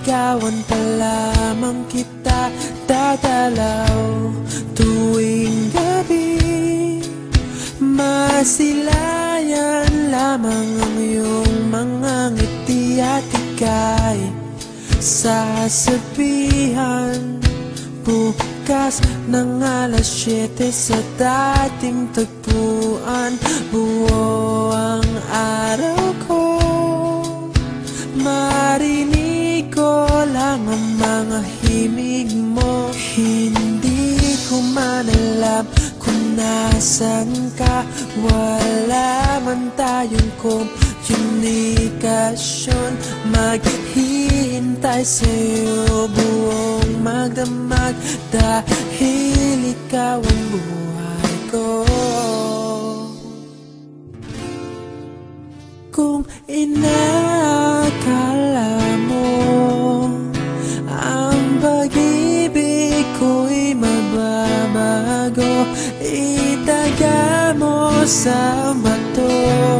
Liligawan pa lamang kita dadalaw tuwing gabi. Masilayan lamang ang iyong mga ngiti at ika'y sasabihan bukas ng alas 7 sa dating tagpuan. Buo ang araw ko, marinig ko lang ang mga himig mo. Hindi ko man alam kung nasan ka, wala man tayong komunikasyon. Maghihintay sa'yo buong magdamag dahil ikaw ang buhay ko. Kung inakala mo ang pag-ibig ko'y mababago, itaga mo sa bato.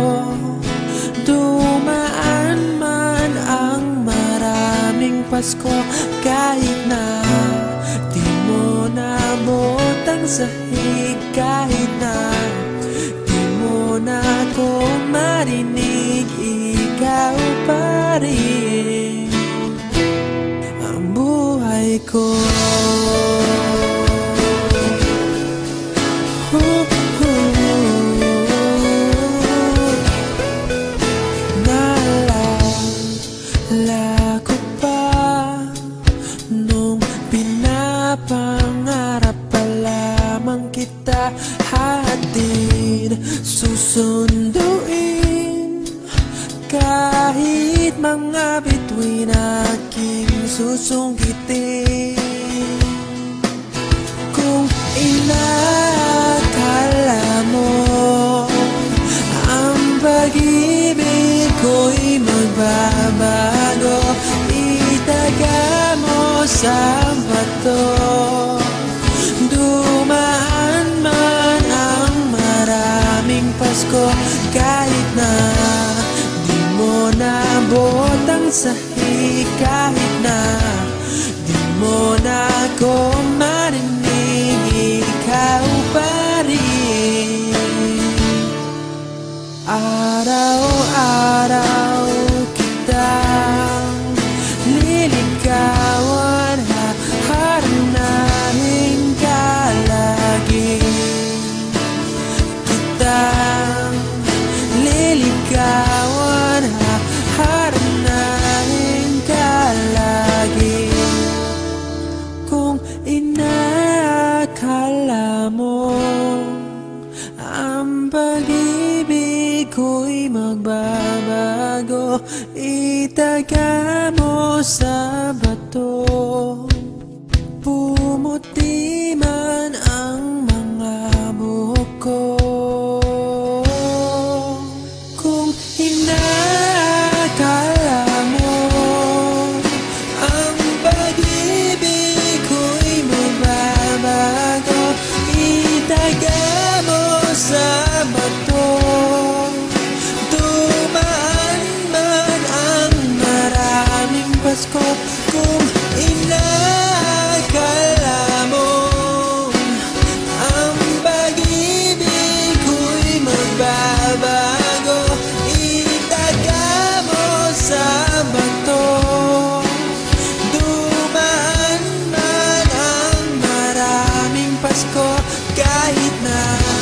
Dumaan man ang maraming Pasko, kahit na di mo nabot ang sahig, kahit na di mo na ako marinig, ikaw pa rin ang buhay ko. Naalala ko pa nung pinapangarap pa lamang kita, hatid susunduin kahit mga bituin aking susungkitin. Kung inakala mo ang pag-ibig ko'y magbabago, itaga mo sa bato. Dumaan man ang maraming Pasko, kahit na di mo nabot ang sahig, kahit na di mo na ako marinig, ikaw pa rin. Araw-araw kitang liligawan, haharanahin ka lagi. Kitang liligawan, haharanahin ka lagi. Kung inakala mo ang pag-ibig ko'y magbabago, itaga mo sa bato. Pumuti man ang mga buhok ko. Kung inakala mo ang pag-ibig ko'y magbabago, itaga mo sa bato. Dumaan man ang maraming Pasko, kung inakala mo ang pag-ibig ko'y magbabago, itaga mo sa bato. Dumaan man ang maraming Pasko, kahit na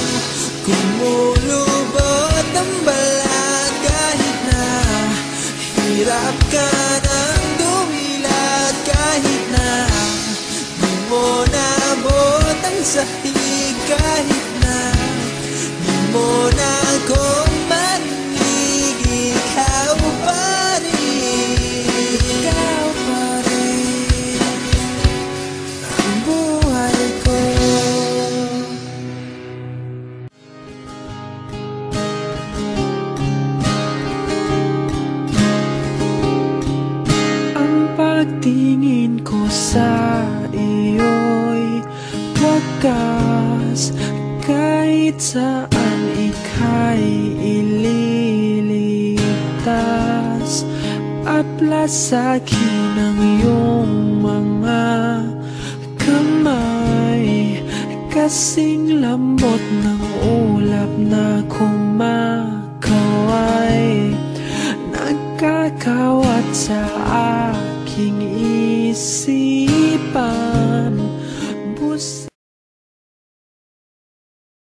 kumulubot ang balat, kahit na hirap ka ng dumilat, kahit na di mo nabot ang sahig, kahit na di mo na ako marinig, ikaw pa rin, ikaw pa rin ang buhay ko. Pagtingin ko sa iyo'y wagas, kahit saan ika'y ililigtas, at haplas sa'kin ang iyong mga kamay, kasing lambot